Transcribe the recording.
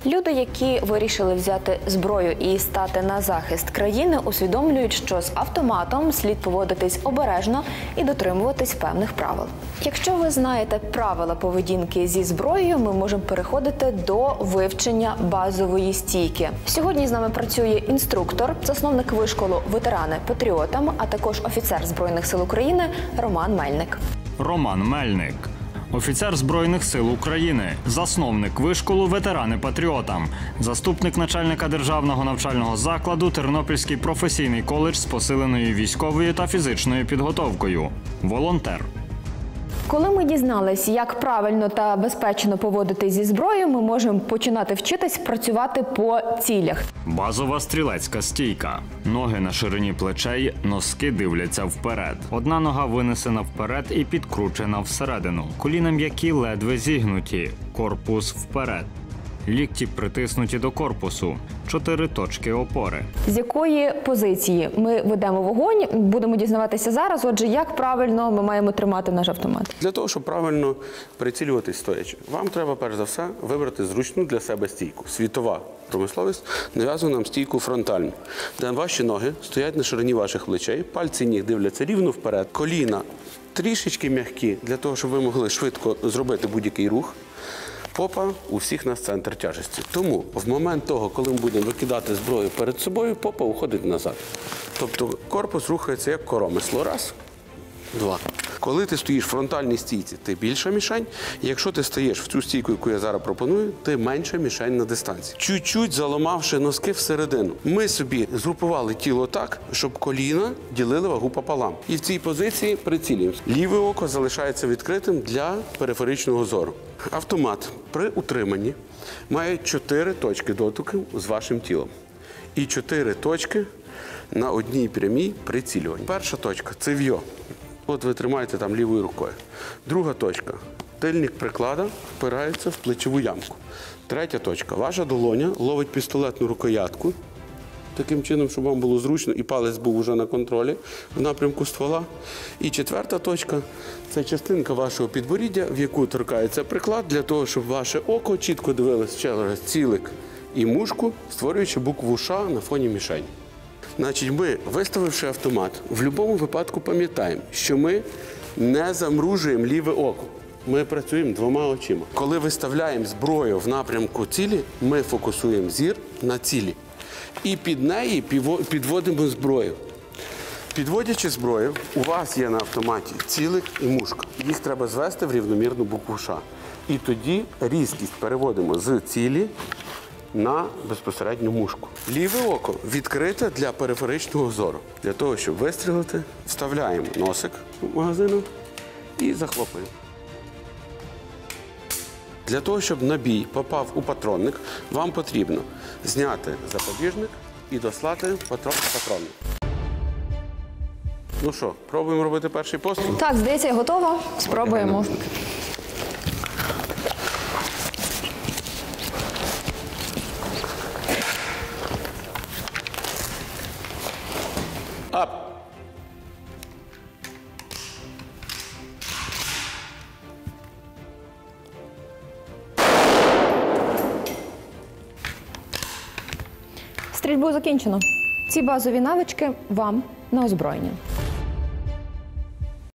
Люди, які вирішили взяти зброю і стати на захист країни, усвідомлюють, що з автоматом слід поводитись обережно і дотримуватись певних правил. Якщо ви знаєте правила поведінки зі зброєю, ми можемо переходити до вивчення базової стійки. Сьогодні з нами працює інструктор, засновник вишколу «Ветерани патріотам», а також офіцер Збройних сил України Роман Мельник. Роман Мельник. Офіцер Збройних сил України, засновник вишколу «Ветерани патріотам», заступник начальника державного навчального закладу Тернопільський професійний коледж з посиленою військовою та фізичною підготовкою, волонтер. Коли ми дізнались, як правильно та безпечно поводитись зі зброєю, ми можемо починати вчитись працювати по цілях. Базова стрілецька стійка. Ноги на ширині плечей, носки дивляться вперед. Одна нога винесена вперед і підкручена всередину. Коліна м'які, ледве зігнуті. Корпус вперед. Лікті притиснуті до корпусу. 4 точки опори. З якої позиції ми ведемо вогонь, будемо дізнаватися зараз. Отже, як правильно ми маємо тримати наш автомат? Для того, щоб правильно прицілюватись стоячи, вам треба, перш за все, вибрати зручну для себе стійку. Світова промисловість нав'язує нам стійку фронтальну, де ваші ноги стоять на ширині ваших плечей, пальці ніг дивляться рівно вперед, коліна трішечки м'які, для того, щоб ви могли швидко зробити будь-який рух. Попа у всіх нас центр тяжесті. Тому в момент того, коли ми будемо викидати зброю перед собою, попа уходить назад. Тобто корпус рухається як коромисло. Раз, два. Коли ти стоїш в фронтальній стійці, ти більша мішень. Якщо ти стоїш в цю стійку, яку я зараз пропоную, ти менша мішень на дистанції. Чуть-чуть заламавши носки всередину. Ми собі згрупували тіло так, щоб коліна ділили вагу пополам. І в цій позиції прицілюємося. Ліве око залишається відкритим для периферичного зору. Автомат при утриманні має 4 точки дотику з вашим тілом. І 4 точки на одній прямій прицілювання. Перша точка – це в'йо. От ви тримаєте там лівою рукою. Друга точка – тильник приклада впирається в плечову ямку. Третя точка – ваша долоня ловить пістолетну рукоятку, таким чином, щоб вам було зручно і палець був уже на контролі в напрямку ствола. І четверта точка – це частинка вашого підборіддя, в яку торкається приклад, для того, щоб ваше око чітко дивилось через цілик і мушку, створюючи букву «Ш» на фоні мішені. Значить, ми, виставивши автомат, в будь-якому випадку пам'ятаємо, що ми не замружуємо ліве око. Ми працюємо 2 очима. Коли виставляємо зброю в напрямку цілі, ми фокусуємо зір на цілі. І під неї підводимо зброю. Підводячи зброю, у вас є на автоматі цілик і мушка. Їх треба звести в рівномірну букву «Ш». І тоді різкість переводимо з цілі на безпосередню мушку. Ліве око відкрите для периферичного зору. Для того, щоб вистрілити, вставляємо носик магазину і захлопуємо. Для того, щоб набій попав у патронник, вам потрібно зняти запобіжник і дослати патрон в патронник. Ну що, пробуємо робити перший постріл? Так, здається, я готова. Спробуємо. Ап! Стрільбу закінчено. Ці базові навички вам на озброєння.